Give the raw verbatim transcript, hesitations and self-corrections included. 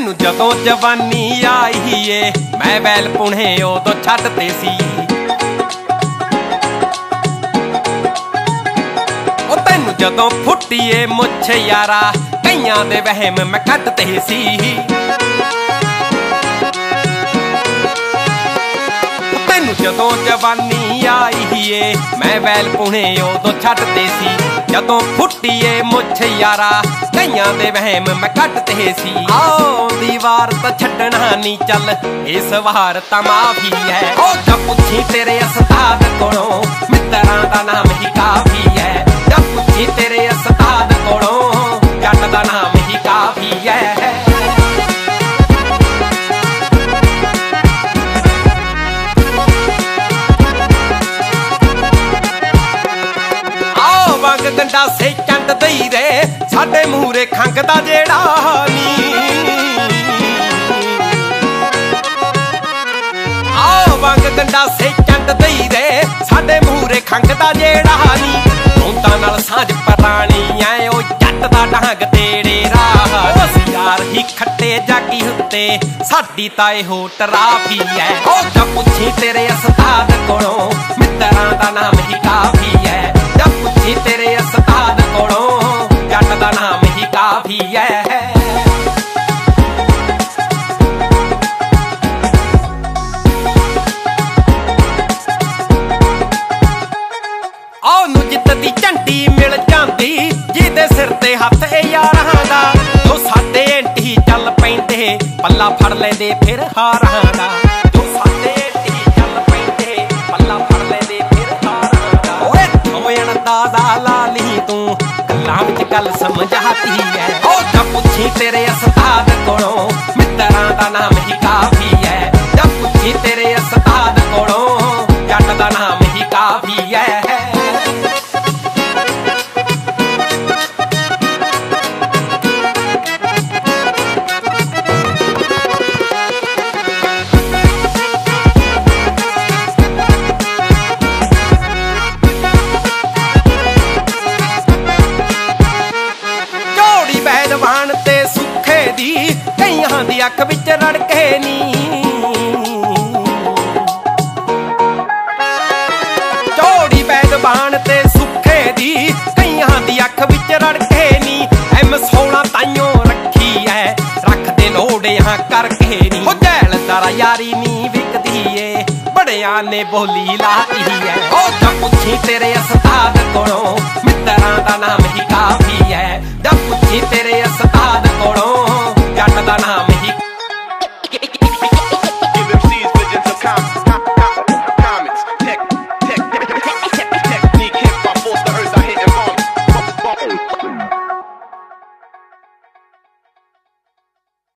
ਤੈਨੂੰ ਜਦੋਂ ਜਵਾਨੀ ਆਈ ਏ ਮੈਂ ਵੈਲ ਪੁਣੇ ਉਦੋਂ ਛੱਡਦੇ ਸੀ। ਉਹ ਤੈਨੂੰ ਜਦੋਂ ਫੁੱਟੀਏ ਮੁੱਛ ਯਾਰਾ ਕਈਆਂ ਦੇ ਵਹਿਮ ਮੈਂ ਕੱਢਦੇ ਸੀ। ਤੈਨੂੰ ਜਦੋਂ ਜਵਾਨੀ ਆਈ ਏ ਮੈਂ ਵੈਲ ਪੁਣੇ ਉਦੋਂ ਛੱਡਦੇ ਸੀ। ਜਦੋਂ ਫੁੱਟੀਏ ਮੁੱਛ ਯਾਰਾ ਕਈਆਂ ਦੇ ਵਹਿਮ ਮੈਂ ਕੱਢਦੇ ਸੀ। ਆਓ ਦੀਵਾਰ ਤਾਂ ਛੱਡਣਾ ਨੀ ਚੱਲ ਇਸ ਵਾਰ ਤਾਂ ਮਾਫੀ ਹੈ। ਉਹ ਜਾਂ ਪੁੱਛੀ ਤੇਰੇ ਉਸਤਾਦ ਕੋਲੋਂ ਮਿੱਤਰਾਂ ਦਾ ਨਾਮ ਹੀ ਕਾਫੀ ਹੈ। ਜਾਂ ਪੁੱਛੀ ਤੇਰੇ ਉਸਤਾਦ ਕੋਲੋਂ ਜੱਟ ਦਾ ਨਾਮ ਹੀ ਕਾਫੀ ਹੈ। ਗੰਡਾ ਸੇ ਚੰਡ ਦਈ ਰੇ ਸਾਡੇ ਮੂਹਰੇ ਖੰਗਦਾ ਜਿਹੜਾ ਨੀ। ਆਓ ਵੰਗ ਗੰਡਾ ਸੇ ਚੰਡ ਦਈ ਰੇ ਸਾਡੇ ਮੂਹਰੇ ਖੰਗਦਾ ਜਿਹੜਾ ਨੀ। ਰੋਂਦਾਂ ਨਾਲ ਸਾਂਝ ਪਰਾਣੀ ਐ ਉਹ ਜੱਟ ਦਾ ਡਾਂਗ ਤੇਰੇ ਰਾਹ। ਅਸੀਂ ਯਾਰ ਹੀ ਖੱਟੇ ਜਾਗੀ ਉੱਤੇ ਸਾਡੀ ਤਾਂ ਇਹੋ ਟਰਾਫੀ ਐ। ਉਹ ਜਾਂ ਪੁੱਛੀ ਤੇਰੇ ਉਸਤਾਦ ਕੋਲੋਂ ਮਿੱਤਰਾਂ ਦਾ ਨਾਮ ਹੀ ਕਾਫੀ ਐ। ਜਾਂ ਪੁੱਛੀ ਤੇਰੇ ਉਸਤਾਦ ਕੋਲੋਂ ਜੱਟ ਦਾ ਨਾਮ ਹੀ ਕਾਫੀ ਹੈ। ਉਹਨੂੰ ਜਿੱਤ ਦੀ ਝੰਡੀ ਮਿਲ ਜਾਂਦੀ ਜਿਹਦੇ ਸਿਰ ਤੇ ਹੱਥ ਇਹ ਯਾਰਾਂ ਦਾ। ਜੋ ਸਾਡੇ ਐਂਟੀ ਚੱਲ ਪੈਂਦੇ ਪੱਲਾ ਫੜ ਲੈਂਦੇ ਫਿਰ ਹਾਰਾਂ ਦਾ। ਜੋ ਸਾਡੇ ਐਂਟੀ ਚੱਲ ਪੈਂਦੇ ਪੱਲਾ ਫੜ ਲੈਂਦੇ ਫਿਰ ਹਾਰਾਂ ਦਾ। ਓਏ ਥੋਇਣ ਦਾ ਲਾ ਲਈ ਤੂੰ ਗੱਲਾਂ ਵਿੱਚ ਗੱਲ ਸਮਝਾਤੀ ਹੈ। ਉਹ ਜਾਂ ਪੁੱਛੀ ਤੇਰੇ ਉਸਤਾਦ ਕੋਲੋਂ ਮਿੱਤਰਾਂ ਦਾ ਨਾਮ ਹੀ ਕਾਫੀ ਹੈ। ਜਾਂ ਪੁੱਛੀ ਤੇਰੇ ਉਸਤਾਦ ਕੋਲੋਂ ਜੱਟ ਦਾ ਨਾਮ ਹੀ ਕਾਫੀ ਹੈ। ਵੈਦਵਾਨ ਤੇ ਸੁੱਖੇ ਦੀ ਕਈਆਂ ਦੀ ਅੱਖ ਵਿੱਚ ਰੜਕੇ ਨੀ। ਜੋੜੀ ਵੈਦਵਾਨ ਤੇ ਸੁੱਖੇ ਦੀ ਕਈਆਂ ਦੀ ਅੱਖ ਵਿੱਚ ਰੜਕੇ ਨੀ। ਐਮ ਸੋਹਣਾ ਤਾਈਓ ਰੱਖੀ ਐ ਰੱਖਦੇ ਲੋੜਿਆਂ ਕਰਕੇ ਨੀ। ਉਹ ਜੈਲਦਾਰਾ ਯਾਰੀ ਨੀ ਵਿਕਦੀ ਏ ਬੜਿਆਂ ਨੇ ਬੋਲੀ ਲਾਤੀ ਐ। ਉਹ ਜਾਂ ਪੁੱਛੀ ਤੇਰੇ ਉਸਤਾਦ